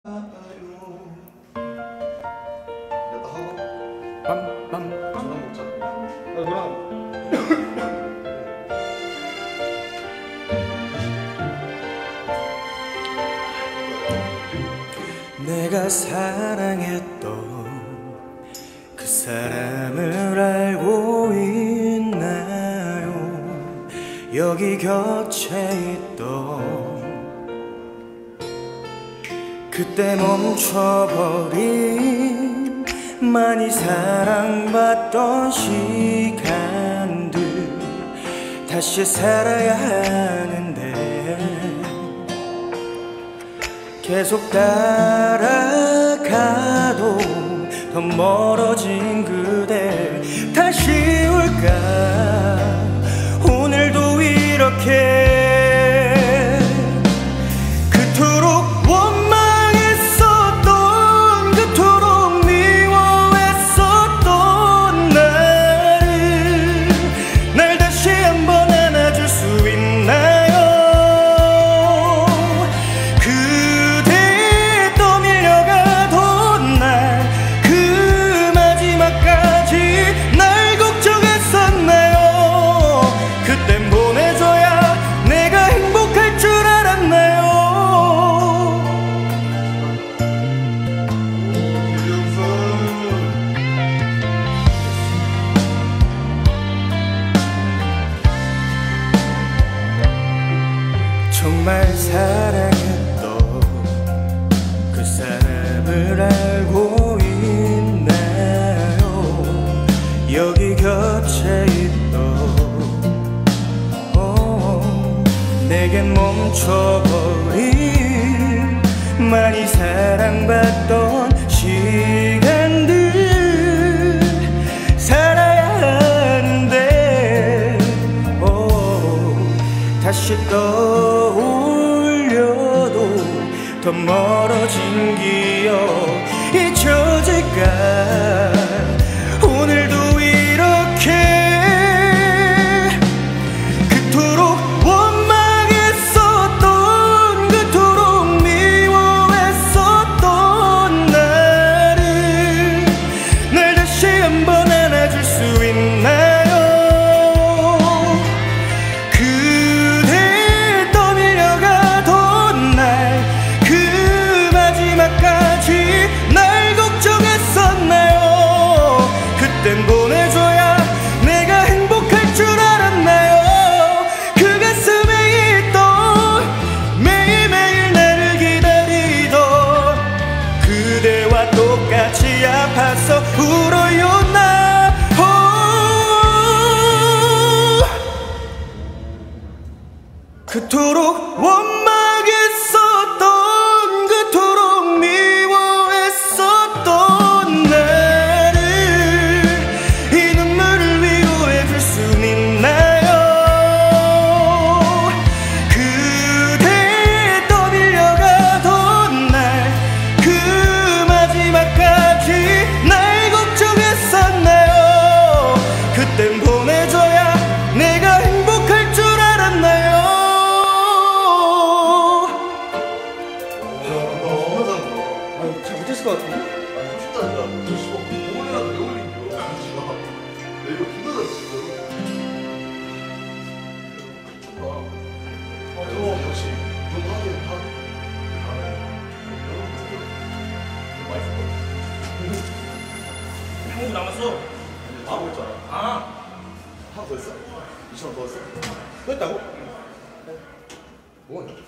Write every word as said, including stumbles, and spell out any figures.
빰빰 전화 먹자. 아 그럼 내가 사랑했던 그 사람을 알고 있나요? 여기 곁에 있던 그때 멈춰버린 많이 사랑받던 시간들 다시 살아야 하는데 계속 따라가도 더 멀어진 그대 다시 올까 오늘도 이렇게 그토록 원망했었던 그토록 미워했었던 나를 날 다시 한번 안아줄 수 있나요? 정말 사랑했던 그 사람을 알고 있나요? 여기 곁에 있던 어, 내겐 멈춰버린 많이 사랑받던 시간들 살아야 하는데 어, 다시 떠올려도 더 멀어진 기억 잊혀질까 오늘도 이렇게 그토록 원망했었던 그토록 미워했었던 나를 날 다시 한번 안아줄 수 있나요? 날 걱정했었나요? 그땐 보내줘야 내가 행복할 줄 알았나요? 그 가슴에 있던 매일매일 나를 기다리던 그대와 똑같이 아파서 울어요 나 어, 그토록 원망했었던 그땐 보내줘야 내가 행복할 줄 알았나요? 아 잘 못했을 것 같은데? 아니 진짜 아니라 너 씨발 오늘이라도 왜 올린겨 지가 내 이거 힘들어 진짜로 아 저거 역시 이 정도 하긴 하 잘하네 맛있을 것 같아 한국 남았어. 하고 있잖아 아, 하나 더 했어? 이천 원 더 했어? 또 했다고? 뭐냐?